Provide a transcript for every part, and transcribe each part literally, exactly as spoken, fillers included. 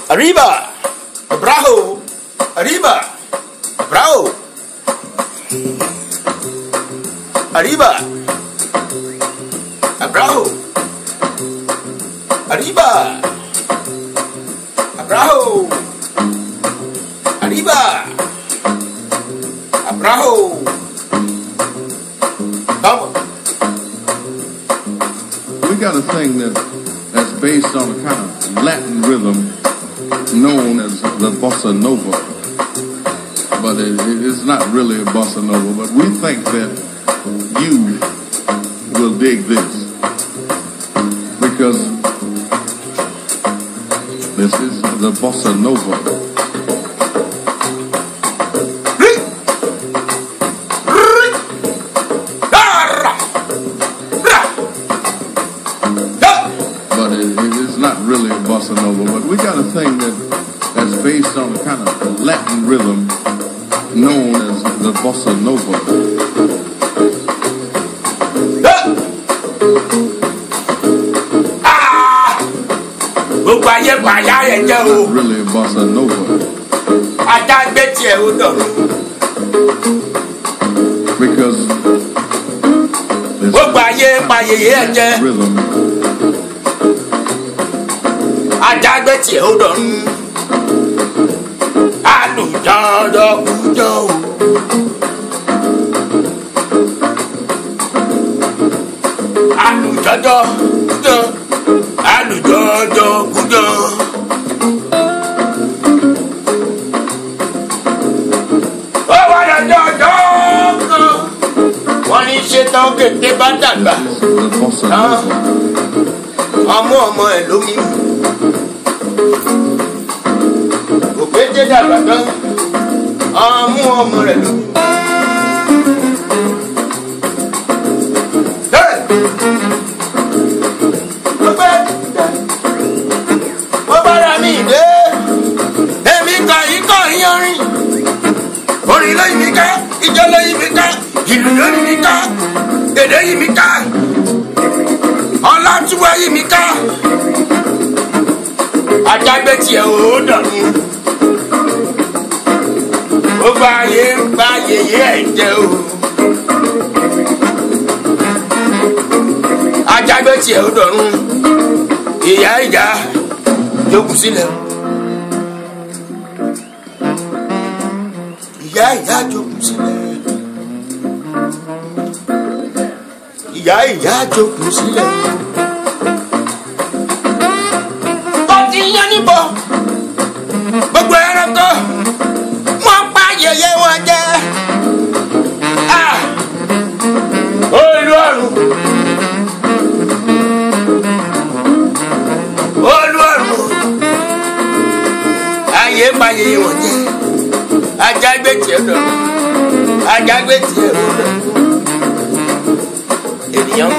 Arriba, bravo, arriba, bravo, arriba, bravo, arriba, bravo, arriba, bravo. Vamos. We got a thing that that's based on a kind of Latin rhythm known as the bossa nova, but it, it's not really a bossa nova. But we think that you will dig this because this is the bossa nova. Really a bossa nova, but we got a thing that that's based on a kind of Latin rhythm known as the bossa nova. Ah! Not really a bossa nova. Because this rhythm. Adágbé tí ó dọ̀run àlùjọ́dọ̀ kújọ́ o. Àlùjọ́dọ̀ kújọ́ àlùjọ́dọ̀ kújọ́. Ó wà lọ́jọ́ ọjọ́ kan wọ́n ní ṣetán kété bá dàgbà ọmọ ọmọ ẹ̀ lómi. Òpété dàgbà tán ọmú ọmọ rẹ̀ ló. Mo bára mi dé èmi kà yí kọ́ yanrin orin lóyún mi ká ìjọ lóyún mi ká ìlú lóyún mi ká èdè yìí mi ká ọlátúwẹ̀ yìí mi ká. Adágbé tiẹ̀ ò dọ̀run ó bá yé ń bá yèyé ẹ̀ jẹ́ o. Adágbé tiẹ̀ ò dọ̀run ìyá ìjà jókòó sílẹ̀. Ìyá ìjà jókòó sílẹ̀. Ìyá ìjà jókòó sílẹ̀. Ìyá níbo gbogbo ẹranko wọn pa yẹyẹ wọn jẹ olú ọ̀run olú ọ̀run ayé pa yẹyẹ wọn jẹ Adágbé tiẹ̀ dọ̀run Adágbé tiẹ̀ dọ̀run ènìyàn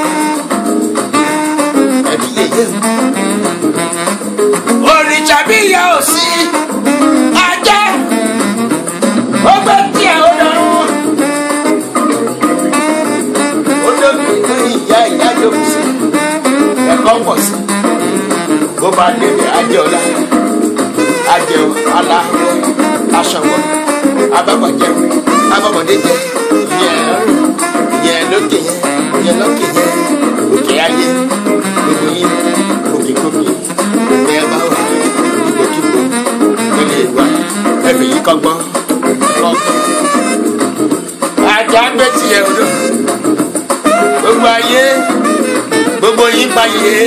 ẹbí yẹyẹ òrìṣà bí ìyá ò sí ajá ó gbé tiẹ̀ ó dọ̀run ó dókè lórí ìyá ìyá jókòó sí ẹ̀kọ́ pọ̀ sí bó bá débẹ̀ ajé ọ̀la ajé ọ̀la aṣọwọ́ abábọ̀jẹ́ abábọ̀dé jẹ́ yẹn lókè yẹn yẹn lókè yẹn òkè ayé gbogbo yín òkè gbogbo ẹ bá wà ìgbòkígbò ó lè wà ẹbí yìí kọ́gbọ́n kọ́gbọ́n. Adágbé tiẹ̀ odò gbogbo ayé gbogbo yín pa yé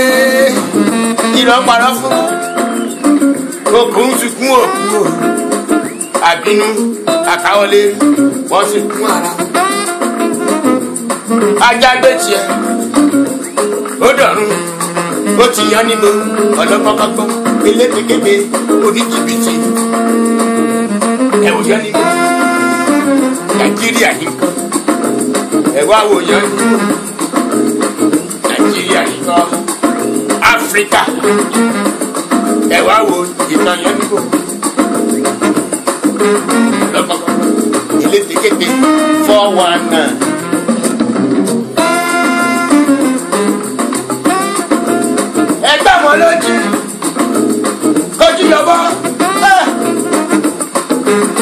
ìlọ parọ́ fún okùn sunkún òkú o àbínú àkáwọlé wọ́n sì kún ara. Adágbé tiẹ̀ ó dọ̀run ó ti yan nínú ọlọ́gbọ́nkọ́gbọ́n elétekéte oníjìbìtì ẹ̀wò yan nínú Nàìjíríà yìí kan ẹ̀wọ́ àwò yan nínú Nàìjíríà yìí kan Áfíríkà ẹ̀wọ́ àwò ìtàn yan nínú ọlọ́gbọ́nkọ́gbọ́n elétekéte four one nine. Ẹgbẹ́ wọn lójú kójú yọ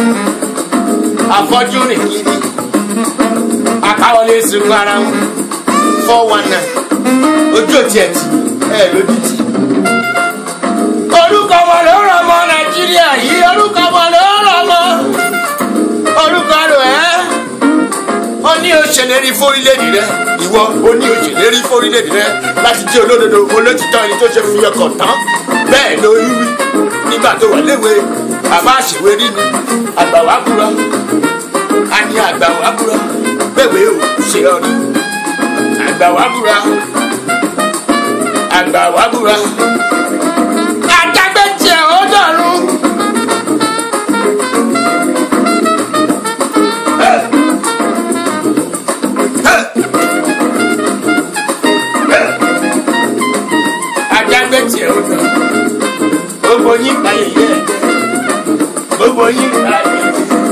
afọ́jú rìn kiri akáwọlé sunkún ara wọn four one nine ojú òtí ẹ̀ tì ẹ̀ lójú tì. orúkọ wọn ló rọ ọmọ nàìjíríà yìí orúkọ wọn ló rọ ọmọ orúkọ rẹ ẹ́ ó ní òṣèlérí fórílẹ̀-èdè rẹ ìwọ ó ní òṣèlérí fórílẹ̀-èdè rẹ láti jẹ́ olódodo olótìtọ́ ẹni tó ṣe fi ọkọ̀ tán bẹ́ẹ̀ ló rí nígbà tó wà léwe àbá àṣìwé rí ni àgbà wá kúrọ a ní àgbà wá kúrọ bẹ́ẹ̀ ò ṣe ọdún àgbà wá kúrọ àgbà wá kúrọ àjàgbé tiẹ̀ ó dọ̀run. àjàgbé tiẹ̀ ó dọ̀run gbogbo yín báyìí yẹ ẹ gbogbo yín báyìí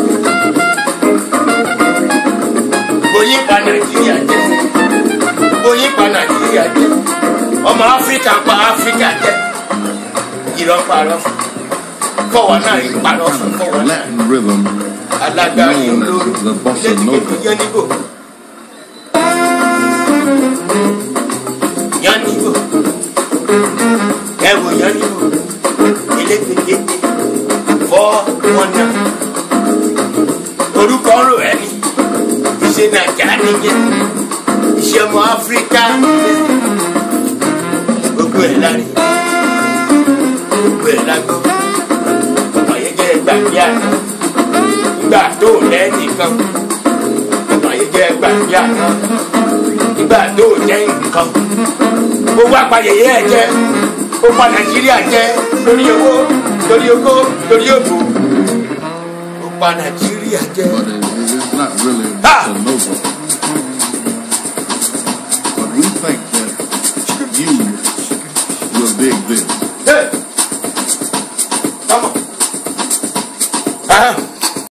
gbogbo yín pa nàìjíríà jẹ gbogbo yín pa nàìjíríà jẹ ọmọ áfíríkà pa áfíríkà jẹ ìrọ̀pàrọ̀ fọwọ́ náà ìparọ̀ fún fọwọ́ náà alágbára yìí ló ilé ìdìbò yẹn níbò yẹn níbò ẹ̀wò yẹn níbò elégbèdéke fọ́ wọn náà orúkọ rò ẹni ìṣe nàìjíríà nìyẹn ìṣe ọmọ áfíríkà nìyẹn gbogbo ẹ̀ lárí gbogbo ẹ̀ lágbó ọmọ yẹn jẹ́ gbàgbé àná nígbà tó lẹ́nìkan ọmọ yẹn jẹ́ gbàgbé àná nígbà tó jẹ́ nǹkan gbogbo apayẹyẹ ẹ̀ jẹ́ ó pa nàìjíríà jẹ́ lórí owó lórí owó lórí òbò ó pa nàìjíríà jẹ́. But it, it's not really a noble. But we think that you will dig this. Hey, come on. Uh-huh.